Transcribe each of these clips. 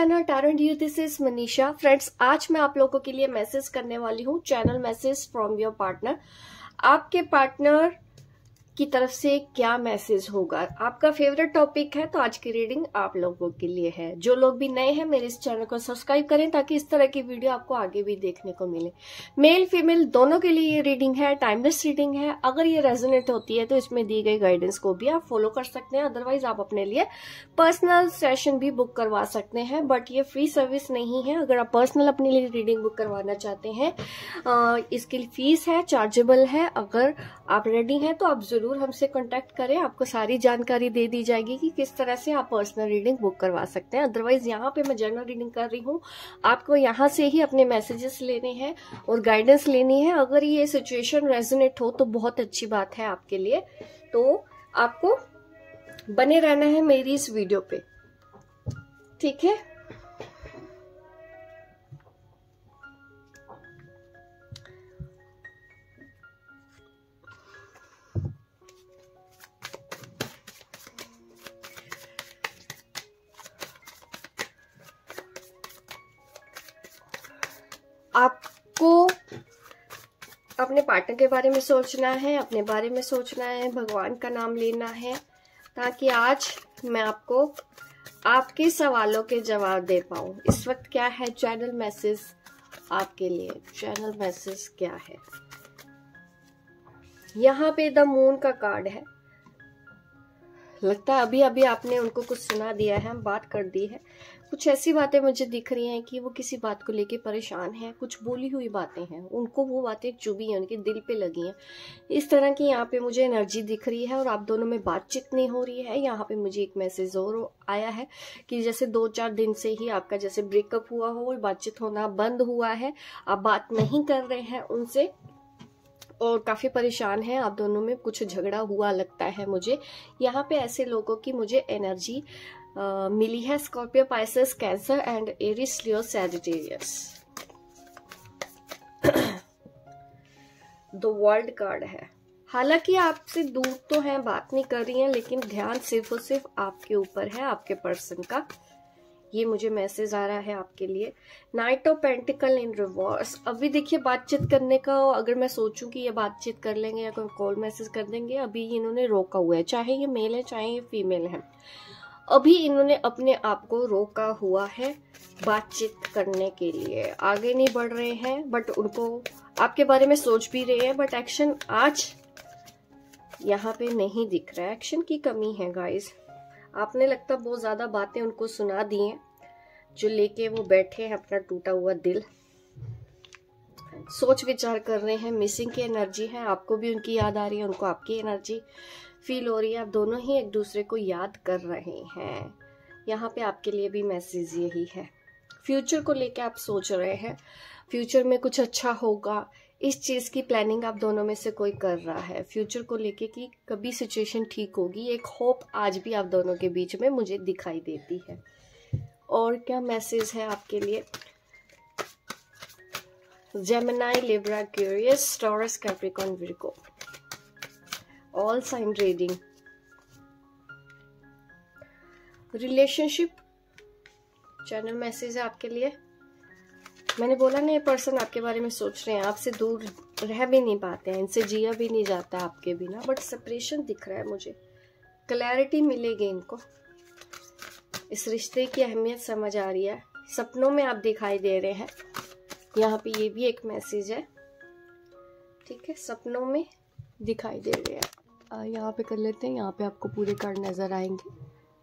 Channel टैरेंट यू, this is Manisha. Friends, आज मैं आप लोगों के लिए मैसेज करने वाली हूँ, channel message from your partner. आपके पार्टनर की तरफ से क्या मैसेज होगा। आपका फेवरेट टॉपिक है, तो आज की रीडिंग आप लोगों के लिए है। जो लोग भी नए हैं, मेरे इस चैनल को सब्सक्राइब करें ताकि इस तरह की वीडियो आपको आगे भी देखने को मिले। मेल फीमेल दोनों के लिए ये रीडिंग है, टाइमलेस रीडिंग है। अगर ये रेजोनेट होती है तो इसमें दी गई गाइडेंस को भी आप फॉलो कर सकते हैं, अदरवाइज आप अपने लिए पर्सनल सेशन भी बुक करवा सकते हैं। बट ये फ्री सर्विस नहीं है। अगर आप पर्सनल अपने लिए रीडिंग बुक करवाना चाहते हैं, इसकी फीस है, चार्जेबल है। अगर आप रेडी हैं तो आप जरूर हमसे कांटेक्ट करें, आपको सारी जानकारी दे दी जाएगी कि किस तरह से आप पर्सनल रीडिंग बुक करवा सकते हैं। अदरवाइज यहाँ पे मैं जनरल रीडिंग कर रही हूँ, आपको यहाँ से ही अपने मैसेजेस लेने हैं और गाइडेंस लेनी है। अगर ये सिचुएशन रेजोनेट हो तो बहुत अच्छी बात है आपके लिए, तो आपको बने रहना है मेरी इस वीडियो पे, ठीक है। आपको अपने पार्टनर के बारे में सोचना है, अपने बारे में सोचना है, भगवान का नाम लेना है, ताकि आज मैं आपको आपके सवालों के जवाब दे पाऊं। इस वक्त क्या है चैनल मैसेज आपके लिए, चैनल मैसेज क्या है। यहाँ पे द मून का कार्ड है। लगता है अभी अभी आपने उनको कुछ सुना दिया है, बात कर दी है। कुछ ऐसी बातें मुझे दिख रही हैं कि वो किसी बात को लेके परेशान है। कुछ बोली हुई बातें हैं, उनको वो बातें चुभी हैं, उनके दिल पे लगी हैं। इस तरह की यहाँ पे मुझे एनर्जी दिख रही है और आप दोनों में बातचीत नहीं हो रही है। यहाँ पे मुझे एक मैसेज और आया है कि जैसे 2-4 दिन से ही आपका जैसे ब्रेकअप हुआ हो, बातचीत होना बंद हुआ है, आप बात नहीं कर रहे हैं उनसे और काफी परेशान है। आप दोनों में कुछ झगड़ा हुआ लगता है मुझे। यहाँ पे ऐसे लोगों की मुझे एनर्जी मिली है, Scorpio, Pisces, Cancer and Aries, Leo, Sagittarius. The world card है। हालांकि आपसे दूर तो हैं, बात नहीं कर रही हैं, लेकिन ध्यान सिर्फ और सिर्फ आपके ऊपर है, आपके पर्सन का। ये मुझे मैसेज आ रहा है आपके लिए। Knight of pentacle in reverse. अभी देखिए बातचीत करने का, अगर मैं सोचूं कि ये बातचीत कर लेंगे या कोई कॉल मैसेज कर देंगे, अभी इन्होंने रोका हुआ है। चाहे ये मेल है चाहे ये फीमेल है, अभी इन्होंने अपने आप को रोका हुआ है बातचीत करने के लिए। आगे नहीं बढ़ रहे हैं, बट उनको आपके बारे में सोच भी रहे हैं, बट एक्शन आज यहाँ पे नहीं दिख रहा है। एक्शन की कमी है गाइस। आपने लगता बहुत ज्यादा बातें उनको सुना दी हैं, जो लेके वो बैठे हैं अपना टूटा हुआ दिल। सोच विचार कर रहे हैं, मिसिंग की एनर्जी है। आपको भी उनकी याद आ रही है, उनको आपकी एनर्जी फील हो रही है। आप दोनों ही एक दूसरे को याद कर रहे हैं। यहाँ पे आपके लिए भी मैसेज यही है। फ्यूचर को लेके आप सोच रहे हैं, फ्यूचर में कुछ अच्छा होगा, इस चीज की प्लानिंग आप दोनों में से कोई कर रहा है। फ्यूचर को लेके कि कभी सिचुएशन ठीक होगी, एक होप आज भी आप दोनों के बीच में मुझे दिखाई देती है। और क्या मैसेज है आपके लिए। Gemini, Libra, Aquarius, Taurus, Capricorn, Virgo, all sign reading. Relationship channel message है आपके लिए। मैंने बोला ना, ये पर्सन आपके बारे में सोच रहे हैं, आपसे दूर रह भी नहीं पाते हैं, इनसे जिया भी नहीं जाता आपके बिना, बट सेपरेशन दिख रहा है मुझे। क्लैरिटी मिलेगी इनको, इस रिश्ते की अहमियत समझ आ रही है। सपनों में आप दिखाई दे रहे हैं। यहाँ पे ये भी एक मैसेज है, ठीक है, सपनों में दिखाई दे रहे हैं। यहाँ पे कर लेते हैं, यहाँ पे आपको पूरे कार्ड नजर आएंगे।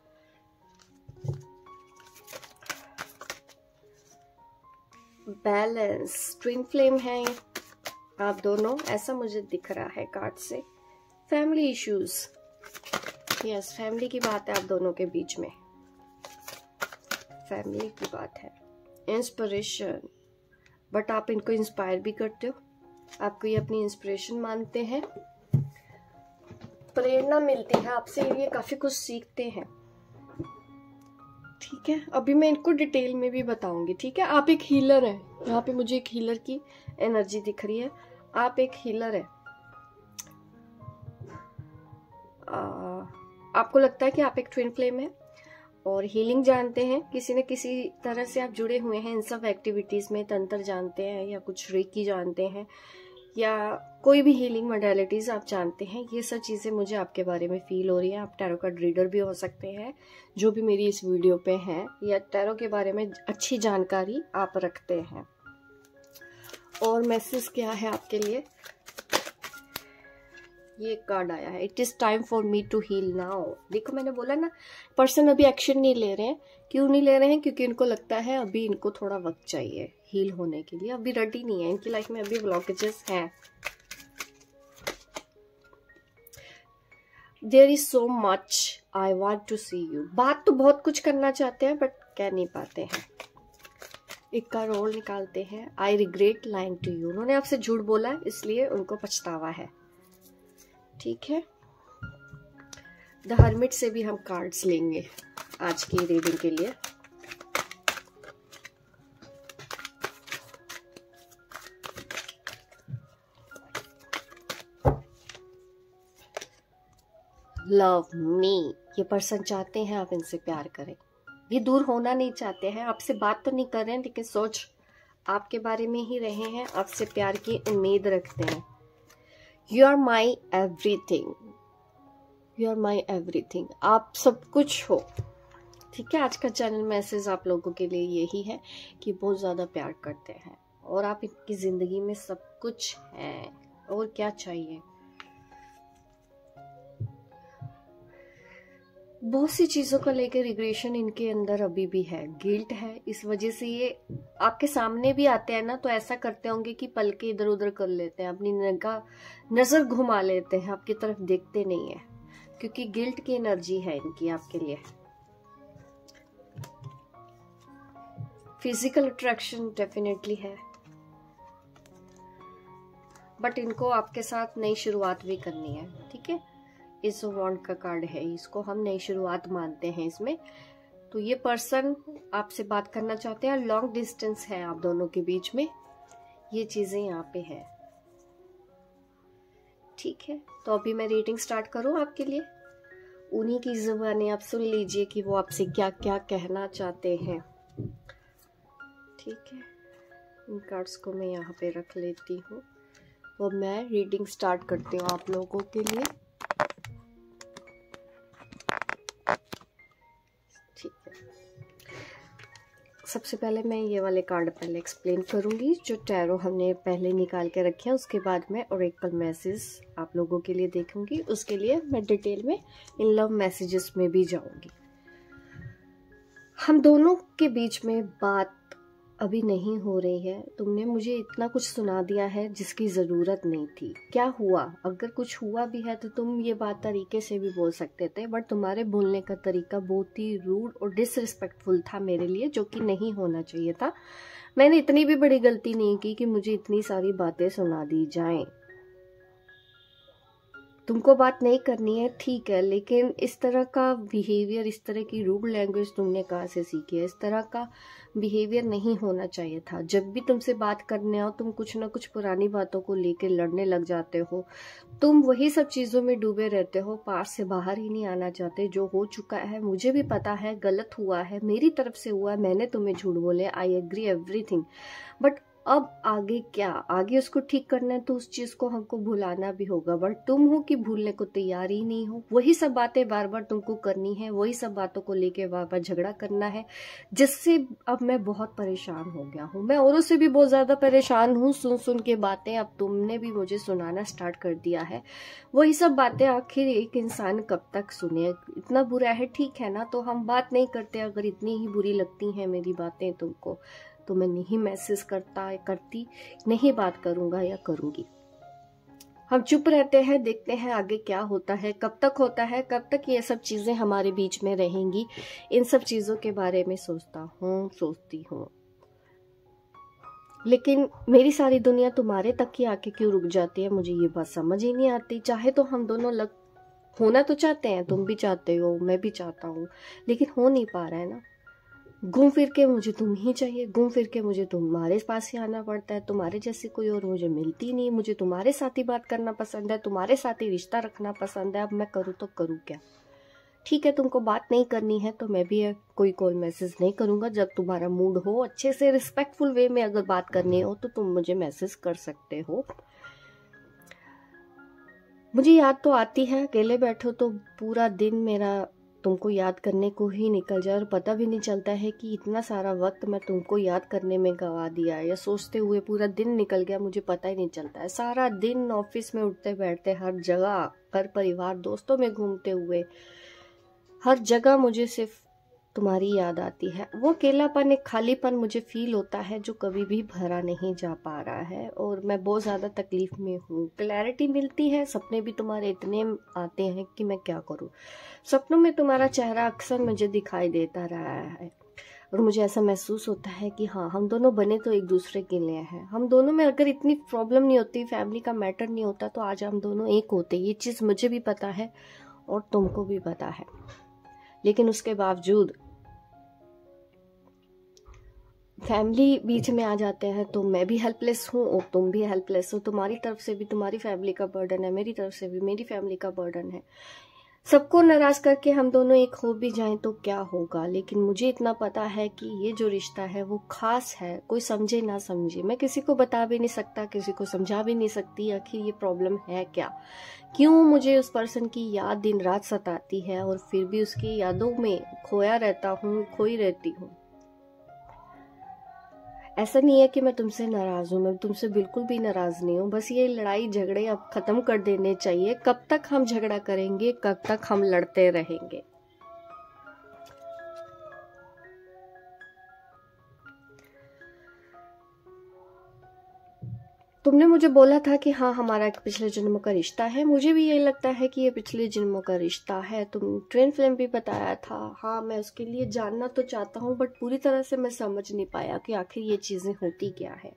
बैलेंस, ट्विन फ्लेम है आप दोनों, ऐसा मुझे दिख रहा है कार्ड से। फैमिली इश्यूज, यस, फैमिली की बात है आप दोनों के बीच में, फैमिली की बात है। इंस्पिरेशन, बट आप इनको इंस्पायर भी करते हो, आपको ये अपनी इंस्पिरेशन मानते हैं। प्रेरणा मिलती है आपसे, ये काफी कुछ सीखते हैं, ठीक है। अभी मैं इनको डिटेल में भी बताऊंगी, ठीक है। आप एक हीलर हैं, यहाँ पे मुझे एक हीलर की एनर्जी दिख रही है। आप एक हीलर है। आपको लगता है कि आप एक ट्विन फ्लेम है और हीलिंग जानते हैं, किसी न किसी तरह से आप जुड़े हुए हैं इन सब एक्टिविटीज में। तंत्र जानते हैं या कुछ रेकी जानते हैं या कोई भी हीलिंग मोडालिटीज आप जानते हैं। ये सब चीजें मुझे आपके बारे में फील हो रही है। आप टैरो कार्ड रीडर भी हो सकते हैं जो भी मेरी इस वीडियो पे हैं, या टैरो के बारे में अच्छी जानकारी आप रखते हैं। और मैसेज क्या है आपके लिए? ये कार्ड आया है, it is time for me to heal now. देखो मैंने बोला ना, पर्सन अभी एक्शन नहीं ले रहे हैं। क्यों नहीं ले रहे हैं? क्योंकि इनको लगता है अभी इनको थोड़ा वक्त चाहिए हील होने के लिए। अभी रेडी नहीं है, इनकी लाइफ में अभी ब्लॉकेजेस हैं। There is so much I want to see you. बात तो बहुत कुछ करना चाहते हैं बट कह नहीं पाते हैं। एक का रोल निकालते हैं, I regret lying to you. उन्होंने आपसे झूठ बोला इसलिए उनको पछतावा है। ठीक है, द हर्मिट से भी हम कार्ड्स लेंगे आज की रीडिंग के लिए। लव मी, ये पर्सन चाहते हैं आप इनसे प्यार करें। ये दूर होना नहीं चाहते हैं, आपसे बात तो नहीं कर रहे हैं लेकिन सोच आपके बारे में ही रहे हैं, आपसे प्यार की उम्मीद रखते हैं। You are my everything, you are my everything, आप सब कुछ हो। ठीक है, आज का चैनल मैसेज आप लोगों के लिए यही है कि बहुत ज़्यादा प्यार करते हैं और आप इनकी ज़िंदगी में सब कुछ हैं। और क्या चाहिए? बहुत सी चीज़ों को लेकर रिग्रेशन इनके अंदर अभी भी है, गिल्ट है। इस वजह से ये आपके सामने भी आते हैं ना तो ऐसा करते होंगे कि पल के इधर उधर कर लेते हैं, अपनी नजर घुमा लेते हैं, आपकी तरफ देखते नहीं है, क्योंकि गिल्ट की एनर्जी है इनकी आपके लिए। फिजिकल अट्रैक्शन डेफिनेटली है, बट इनको आपके साथ नई शुरुआत भी करनी है। ठीक है, इस वॉन्ड का कार्ड है, इसको हम नई शुरुआत मानते हैं इसमें। तो ये पर्सन आपसे बात करना चाहते हैं, लॉन्ग डिस्टेंस है आप दोनों के बीच में, ये चीजें यहाँ पे है। ठीक है, तो अभी मैं रीडिंग स्टार्ट करूं आपके लिए। उन्हीं की जुबानी आप सुन लीजिए कि वो आपसे क्या क्या कहना चाहते हैं। ठीक है, इन कार्ड्स को मैं यहाँ पे रख लेती हूँ और मैं रीडिंग स्टार्ट करती हूँ आप लोगों के लिए। ठीक है, सबसे पहले मैं ये वाले कार्ड पहले एक्सप्लेन करूंगी जो टैरो हमने पहले निकाल के रखे हैं। उसके बाद मैं ओरेकल मैसेज आप लोगों के लिए देखूंगी। उसके लिए मैं डिटेल में इन लव मैसेजेस में भी जाऊंगी। हम दोनों के बीच में बात अभी नहीं हो रही है। तुमने मुझे इतना कुछ सुना दिया है जिसकी ज़रूरत नहीं थी। क्या हुआ? अगर कुछ हुआ भी है तो तुम ये बात तरीके से भी बोल सकते थे, बट तुम्हारे बोलने का तरीका बहुत ही रूड और डिसरिस्पेक्टफुल था मेरे लिए, जो कि नहीं होना चाहिए था। मैंने इतनी भी बड़ी गलती नहीं की कि मुझे इतनी सारी बातें सुना दी जाएं। तुमको बात नहीं करनी है, ठीक है, लेकिन इस तरह का बिहेवियर, इस तरह की रूड लैंग्वेज तुमने कहाँ से सीखी है? इस तरह का बिहेवियर नहीं होना चाहिए था। जब भी तुमसे बात करने आओ तुम कुछ ना कुछ पुरानी बातों को लेकर लड़ने लग जाते हो। तुम वही सब चीज़ों में डूबे रहते हो, पास से बाहर ही नहीं आना चाहते। जो हो चुका है मुझे भी पता है, गलत हुआ है, मेरी तरफ से हुआ है, मैंने तुम्हें झूठ बोले, आई एग्री एवरीथिंग, बट अब आगे क्या? आगे उसको ठीक करना है तो उस चीज को हमको भुलाना भी होगा, बट तुम हो कि भूलने को तैयार ही नहीं हो। वही सब बातें बार बार तुमको करनी है, वही सब बातों को लेके बार बार झगड़ा करना है, जिससे अब मैं बहुत परेशान हो गया हूँ। मैं औरों से भी बहुत ज्यादा परेशान हूँ सुन सुन के बातें। अब तुमने भी मुझे सुनाना स्टार्ट कर दिया है वही सब बातें। आखिर एक इंसान कब तक सुने? इतना बुरा है, ठीक है ना, तो हम बात नहीं करते। अगर इतनी ही बुरी लगती हैं मेरी बातें तुमको तो मैं नहीं मैसेज करती, नहीं बात करूंगा या करूंगी। हम चुप रहते हैं, देखते हैं आगे क्या होता है, कब तक होता है, कब तक ये सब चीजें हमारे बीच में रहेंगी। इन सब चीजों के बारे में सोचती हूँ, लेकिन मेरी सारी दुनिया तुम्हारे तक ही आके क्यों रुक जाती है? मुझे ये बात समझ ही नहीं आती। चाहे तो हम दोनों होना तो चाहते हैं, तुम भी चाहते हो, मैं भी चाहता हूँ, लेकिन हो नहीं पा रहा है ना। घूम फिर के मुझे तुम ही चाहिए, घूम फिर के मुझे तुम्हारे पास ही आना पड़ता है। तुम्हारे जैसी कोई और मुझे मिलती नहीं। मुझे तुम्हारे साथ ही बात करना पसंद है, तुम्हारे साथ ही रिश्ता रखना पसंद है। अब मैं करूँ तो करूँ क्या? ठीक है, तुमको बात नहीं करनी है तो मैं भी कोई कॉल मैसेज नहीं करूंगा। जब तुम्हारा मूड हो, अच्छे से रिस्पेक्टफुल वे में अगर बात करनी हो तो तुम मुझे मैसेज कर सकते हो। मुझे याद तो आती है, अकेले बैठो तो पूरा दिन मेरा तुमको याद करने को ही निकल जाए और पता भी नहीं चलता है कि इतना सारा वक्त मैं तुमको याद करने में गवा दिया या सोचते हुए पूरा दिन निकल गया, मुझे पता ही नहीं चलता है। सारा दिन ऑफिस में उठते बैठते, हर जगह, घर परिवार दोस्तों में घूमते हुए, हर जगह मुझे सिर्फ तुम्हारी याद आती है। वो अकेलापन, एक खालीपन मुझे फील होता है जो कभी भी भरा नहीं जा पा रहा है और मैं बहुत ज़्यादा तकलीफ में हूँ। क्लैरिटी मिलती है, सपने भी तुम्हारे इतने आते हैं कि मैं क्या करूँ। सपनों में तुम्हारा चेहरा अक्सर मुझे दिखाई देता रहा है और मुझे ऐसा महसूस होता है कि हाँ, हम दोनों बने तो एक दूसरे के लिए हैं। हम दोनों में अगर इतनी प्रॉब्लम नहीं होती, फैमिली का मैटर नहीं होता तो आज हम दोनों एक होते। ये चीज़ मुझे भी पता है और तुमको भी पता है, लेकिन उसके बावजूद फैमिली बीच में आ जाते हैं तो मैं भी हेल्पलेस हूँ और तुम भी हेल्पलेस हो। तुम्हारी तरफ से भी तुम्हारी फैमिली का बर्डन है, मेरी तरफ से भी मेरी फैमिली का बर्डन है। सबको नाराज करके हम दोनों एक हो भी जाएं तो क्या होगा, लेकिन मुझे इतना पता है कि ये जो रिश्ता है वो खास है। कोई समझे ना समझे, मैं किसी को बता भी नहीं सकता, किसी को समझा भी नहीं सकती आखिर ये प्रॉब्लम है क्या, क्यों मुझे उस पर्सन की याद दिन रात सताती है और फिर भी उसकी यादों में खोया रहता हूँ, खोई रहती हूँ। ऐसा नहीं है कि मैं तुमसे नाराज हूँ, मैं तुमसे बिल्कुल भी नाराज नहीं हूँ। बस ये लड़ाई झगड़े अब खत्म कर देने चाहिए। कब तक हम झगड़ा करेंगे, कब तक हम लड़ते रहेंगे। तुमने मुझे बोला था कि हाँ, हमारा एक पिछले जन्मों का रिश्ता है। मुझे भी यही लगता है कि ये पिछले जन्मों का रिश्ता है। तुम ट्रेन फिल्म भी बताया था। हाँ, मैं उसके लिए जानना तो चाहता हूँ बट पूरी तरह से मैं समझ नहीं पाया कि आखिर ये चीजें होती क्या है।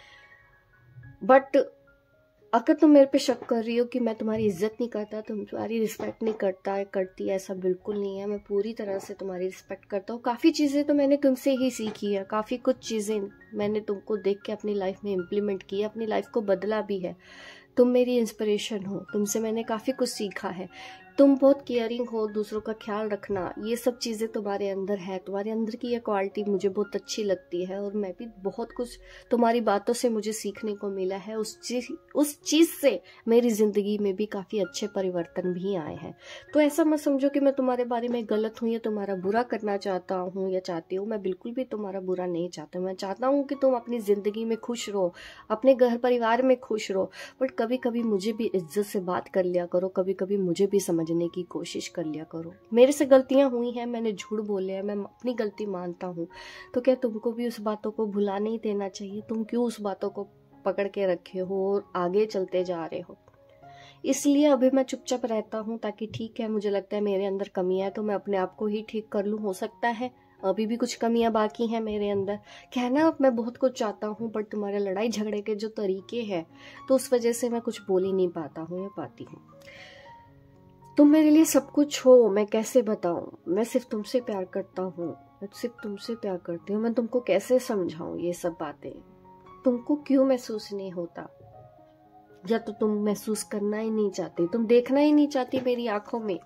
बट अगर तुम मेरे पे शक कर रही हो कि मैं तुम्हारी इज्जत नहीं करता, तुम्हारी रिस्पेक्ट नहीं करती, ऐसा बिल्कुल नहीं है। मैं पूरी तरह से तुम्हारी रिस्पेक्ट करता हूँ। काफ़ी चीज़ें तो मैंने तुमसे ही सीखी है, काफ़ी कुछ चीज़ें मैंने तुमको देख के अपनी लाइफ में इम्प्लीमेंट की, अपनी लाइफ को बदला भी है। तुम मेरी इंस्पिरेशन हो, तुमसे मैंने काफ़ी कुछ सीखा है। तुम बहुत केयरिंग हो, दूसरों का ख्याल रखना, ये सब चीज़ें तुम्हारे अंदर है। तुम्हारे अंदर की ये क्वालिटी मुझे बहुत अच्छी लगती है और मैं भी बहुत कुछ तुम्हारी बातों से मुझे सीखने को मिला है। उस चीज़ से मेरी ज़िंदगी में भी काफ़ी अच्छे परिवर्तन भी आए हैं। तो ऐसा मत समझो कि मैं तुम्हारे बारे में गलत हूँ या तुम्हारा बुरा करना चाहता हूँ या चाहती हूँ। मैं बिल्कुल भी तुम्हारा बुरा नहीं चाहता। मैं चाहता हूँ कि तुम अपनी ज़िंदगी में खुश रहो, अपने घर परिवार में खुश रहो। बट कभी कभी मुझे भी इज्जत से बात कर लिया करो, कभी कभी मुझे भी समझने की कोशिश कर लिया करो। मेरे से गलतियां हुई हैं, मैंने झूठ बोले हैं, मैं अपनी गलती मानता हूँ। तो क्या तुमको भी उस बातों को भुला नहीं देना चाहिए? तुम क्यों उस बातों को पकड़ के रखे हो और आगे चलते जा रहे हो? इसलिए अभी मैं चुपचाप रहता हूँ ताकि ठीक है, मुझे लगता है मेरे अंदर कमियां है तो मैं अपने आप को ही ठीक कर लूँ। हो सकता है अभी भी कुछ कमियां बाकी हैं मेरे अंदर। कहना मैं बहुत कुछ चाहता हूँ बट तुम्हारे लड़ाई झगड़े के जो तरीके हैं तो उस वजह से मैं कुछ बोल ही नहीं पाता हूँ या पाती हूँ। तुम मेरे लिए सब कुछ हो, मैं कैसे बताऊं? मैं सिर्फ तुमसे प्यार करता हूँ, मैं सिर्फ तुमसे प्यार करती हूँ। मैं तुमको कैसे समझाऊं ये सब बातें? तुमको क्यों महसूस नहीं होता? या तो तुम महसूस करना ही नहीं चाहती, तुम देखना ही नहीं चाहती मेरी आंखों में।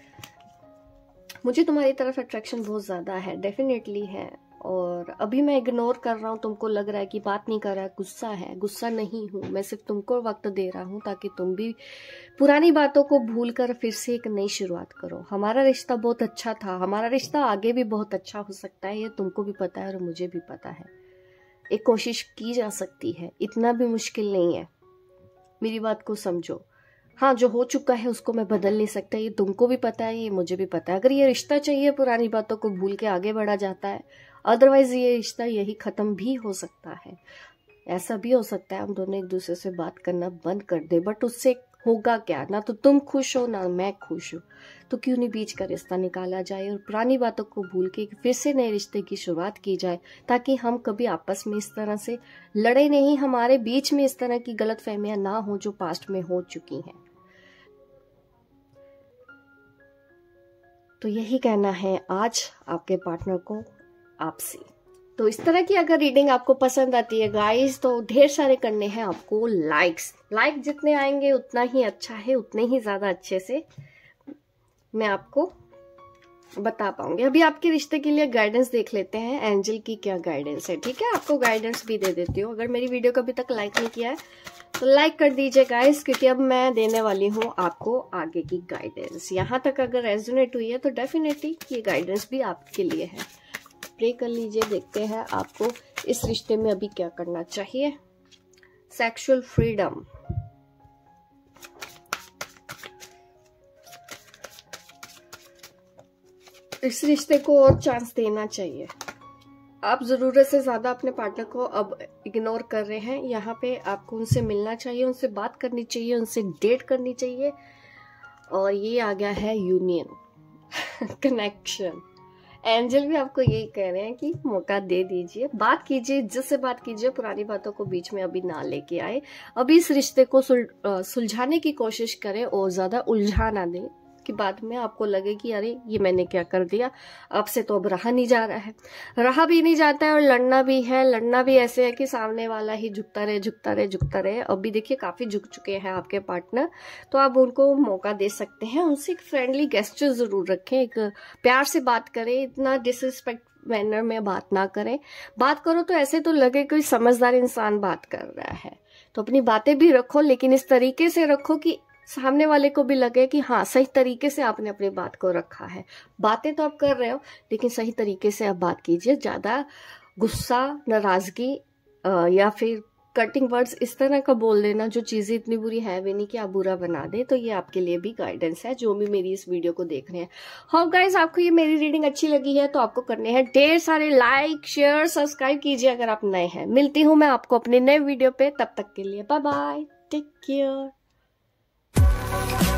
मुझे तुम्हारी तरफ अट्रैक्शन बहुत ज्यादा है, डेफिनेटली है। और अभी मैं इग्नोर कर रहा हूँ, तुमको लग रहा है कि बात नहीं कर रहा है, गुस्सा है। गुस्सा नहीं हूँ, मैं सिर्फ तुमको वक्त दे रहा हूँ ताकि तुम भी पुरानी बातों को भूलकर फिर से एक नई शुरुआत करो। हमारा रिश्ता बहुत अच्छा था, हमारा रिश्ता आगे भी बहुत अच्छा हो सकता है, ये तुमको भी पता है और मुझे भी पता है। एक कोशिश की जा सकती है, इतना भी मुश्किल नहीं है। मेरी बात को समझो। हाँ, जो हो चुका है उसको मैं बदल नहीं सकता, ये तुमको भी पता है, ये मुझे भी पता है। अगर ये रिश्ता चाहिए पुरानी बातों को भूल के आगे बढ़ा जाता है, अदरवाइज ये रिश्ता यही खत्म भी हो सकता है। ऐसा भी हो सकता है हम दोनों एक दूसरे से बात करना बंद कर दे, बट उससे होगा क्या? ना तो तुम खुश हो ना मैं खुश हूँ। तो क्यों नहीं बीच का रिश्ता निकाला जाए और पुरानी बातों को भूल के फिर से नए रिश्ते की शुरुआत की जाए, ताकि हम कभी आपस में इस तरह से लड़े नहीं, हमारे बीच में इस तरह की गलतफहमियां ना हो जो पास्ट में हो चुकी हैं। तो यही कहना है आज आपके पार्टनर को आपसे। तो इस तरह की अगर रीडिंग आपको पसंद आती है गाइस, तो ढेर सारे करने हैं आपको लाइक जितने आएंगे उतना ही अच्छा है, उतने ही ज्यादा अच्छे से मैं आपको बता पाऊंगी। अभी आपके रिश्ते के लिए गाइडेंस देख लेते हैं, एंजल की क्या गाइडेंस है। ठीक है, आपको गाइडेंस भी दे देती हूँ। अगर मेरी वीडियो को अभी तक लाइक नहीं किया है तो लाइक कर दीजिए गाइस, क्योंकि अब मैं देने वाली हूँ आपको आगे की गाइडेंस। यहाँ तक अगर रेजोनेट हुई है तो डेफिनेटली ये गाइडेंस भी आपके लिए है। प्रे कर लीजिए, देखते हैं आपको इस रिश्ते में अभी क्या करना चाहिए। सेक्सुअल फ्रीडम, इस रिश्ते को और चांस देना चाहिए। आप जरूरत से ज्यादा अपने पार्टनर को अब इग्नोर कर रहे हैं। यहाँ पे आपको उनसे मिलना चाहिए, उनसे बात करनी चाहिए, उनसे डेट करनी चाहिए। और ये आ गया है यूनियन, कनेक्शन। एंजल भी आपको यही कह रहे हैं कि मौका दे दीजिए, बात कीजिए, इज्जत से बात कीजिए, पुरानी बातों को बीच में अभी ना लेके आए। अभी इस रिश्ते को सुलझाने की कोशिश करें और ज्यादा उलझा ना दें कि बाद में आपको लगे कि अरे ये मैंने क्या कर दिया, आपसे तो अब रहा नहीं जा रहा है। रहा भी नहीं जाता है और लड़ना भी है। लड़ना भी ऐसे है कि सामने वाला ही झुकता रहे झुकता रहे झुकता रहे। अभी देखिए काफी झुक चुके हैं आपके पार्टनर, तो आप उनको मौका दे सकते हैं। उनसे एक फ्रेंडली गेस्चर जरूर रखें, एक प्यार से बात करें, इतना डिसरिस्पेक्ट मैनर में बात ना करें। बात करो तो ऐसे तो लगे कोई समझदार इंसान बात कर रहा है। तो अपनी बातें भी रखो, लेकिन इस तरीके से रखो कि सामने वाले को भी लगे कि हाँ सही तरीके से आपने अपनी बात को रखा है। बातें तो आप कर रहे हो लेकिन सही तरीके से आप बात कीजिए। ज्यादा गुस्सा, नाराजगी या फिर कटिंग वर्ड्स इस तरह का बोल देना जो चीजें इतनी बुरी है भी नहीं कि आप बुरा बना दे। तो ये आपके लिए भी गाइडेंस है जो भी मेरी इस वीडियो को देख रहे हैं। होप गाइस आपको ये मेरी रीडिंग अच्छी लगी है तो आपको करने हैं ढेर सारे लाइक, शेयर, सब्सक्राइब कीजिए अगर आप नए हैं। मिलती हूँ मैं आपको अपने नए वीडियो पे, तब तक के लिए बाय बाय, टेक केयर।